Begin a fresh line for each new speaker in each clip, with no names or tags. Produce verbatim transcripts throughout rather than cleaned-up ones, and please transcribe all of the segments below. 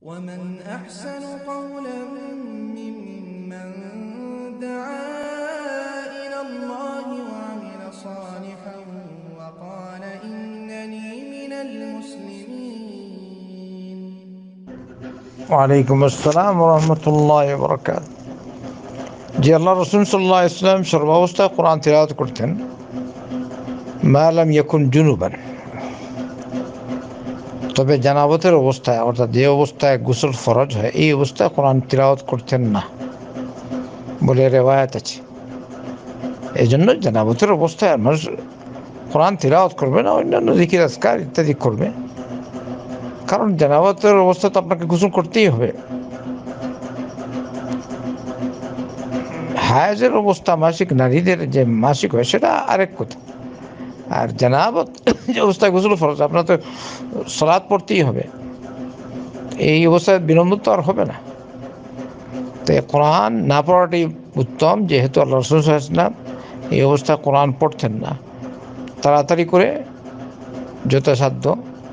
ومن أحسن قولا ممن دعا إلى الله وعمل صالحا وقال إنني من المسلمين.
ওয়ালাইকুম আসসালাম রহমতুল্লাহ বরকাত। জি, আল্লাহ রসুল সাল্লাহ ইসলাম সর্বাবস্থায় কোরআন তিলাওয়াত করতেন, মা লাম ইয়াকুন জুনুবান। তবে জানাবতের অবস্থায়, অর্থাৎ যে অবস্থায় গোসল ফরজ হয়, এই অবস্থায় কোরআন তিলাওয়াত করতেন না বলে রেওয়ায়াত আছে। এই জন্য জানাবতের অবস্থায় মানুষ কোরআন তিলাওয়াত করবে না, অন্যান্য জিকির আজকার ইত্যাদি করবে। কারণ জানাবতের অবস্থা তো আপনাকে গোসল করতেই হবে। হায়াজের অবস্থা, মাসিক নারীদের যে মাসিক হয় সেটা আরেক কথা। আর জানাবত যে অবস্থায় গোসল ফরজ, আপনার তো সালাত পড়তেই হবে, এই অবস্থায় বিলম্ব তো আর হবে না। তো কোরআন না পড়াটাই উত্তম, যেহেতু আল্লাহ রাসূল সাল্লাল্লাহু আলাইহি ওয়াসাল্লাম এই অবস্থায় কোরআন পড়তেন না। তাড়াতাড়ি করে যথাসাধ্য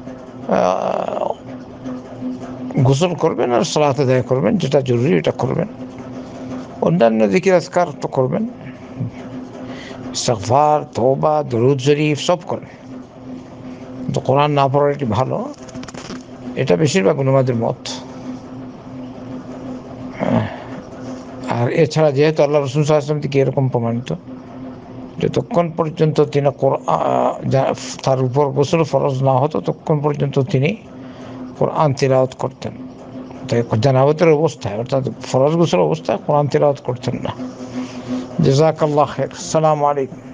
গোসল করবেন আর সালাত আদায় করবেন, যেটা জরুরি এটা করবেন। অন্যান্য জিকির আজকার তো করবেন, ইস্তিগফার, তওবা, দরুদ শরীফ সব করেন। তো কোরআন না পড়া এটি ভালো, এটা বেশিরভাগ উলামাদের মত। আর এছাড়া যেহেতু আল্লাহ রাসূল সাল্লাল্লাহু আলাইহি ওয়াসাল্লাম থেকে এরকম প্রমাণিত, যতক্ষণ পর্যন্ত তিনি তার উপর গোসল ফরজ না হতো ততক্ষণ পর্যন্ত তিনি কোরআন তিলাওয়াত করতেন। তাই জানাবতের অবস্থায়, অর্থাৎ ফরজ গোসল অবস্থায় কোরআন তিলাওয়াত করতেন না। জাযাকাল্লাহ খাইর। আসসালামু আলাইকুম।